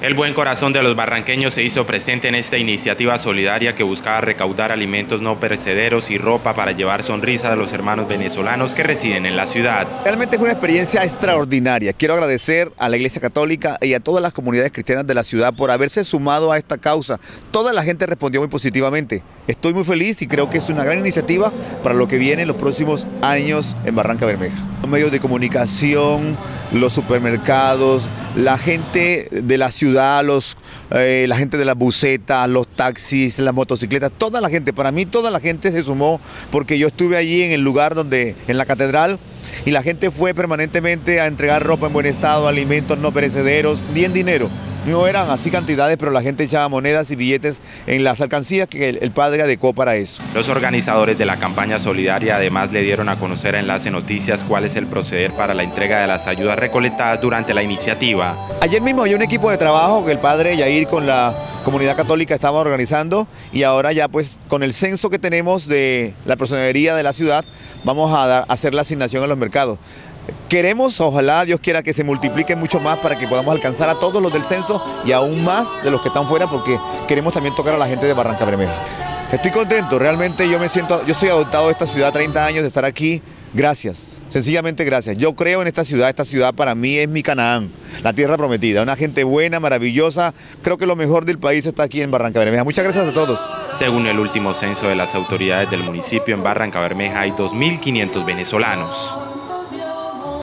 El buen corazón de los barranqueños se hizo presente en esta iniciativa solidaria que buscaba recaudar alimentos no perecederos y ropa para llevar sonrisa a los hermanos venezolanos que residen en la ciudad. Realmente es una experiencia extraordinaria. Quiero agradecer a la Iglesia Católica y a todas las comunidades cristianas de la ciudad por haberse sumado a esta causa. Toda la gente respondió muy positivamente. Estoy muy feliz y creo que es una gran iniciativa para lo que viene en los próximos años en Barranca Bermeja. Los medios de comunicación, los supermercados, la gente de la ciudad, la gente de las busetas, los taxis, las motocicletas, toda la gente, para mí toda la gente se sumó porque yo estuve allí en el lugar en la catedral, y la gente fue permanentemente a entregar ropa en buen estado, alimentos no perecederos, bien dinero. No eran así cantidades, pero la gente echaba monedas y billetes en las alcancías que el padre adecuó para eso. Los organizadores de la campaña solidaria además le dieron a conocer a Enlace Noticias cuál es el proceder para la entrega de las ayudas recolectadas durante la iniciativa. Ayer mismo había un equipo de trabajo que el padre Yair con la comunidad católica estaba organizando, y ahora ya pues con el censo que tenemos de la personería de la ciudad vamos a hacer la asignación a los mercados. Queremos, ojalá Dios quiera, que se multiplique mucho más para que podamos alcanzar a todos los del censo y aún más de los que están fuera, porque queremos también tocar a la gente de Barranca Bermeja. Estoy contento, realmente yo soy adoptado de esta ciudad, 30 años de estar aquí, gracias, sencillamente gracias. Yo creo en esta ciudad para mí es mi Canaán, la tierra prometida, una gente buena, maravillosa, creo que lo mejor del país está aquí en Barranca Bermeja. Muchas gracias a todos. Según el último censo de las autoridades del municipio, en Barranca Bermeja hay 2.500 venezolanos.